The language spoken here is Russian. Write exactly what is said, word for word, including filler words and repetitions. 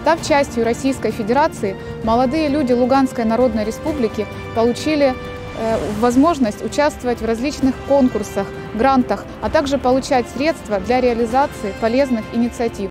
Став частью Российской Федерации, молодые люди Луганской Народной Республики получили возможность участвовать в различных конкурсах, грантах, а также получать средства для реализации полезных инициатив.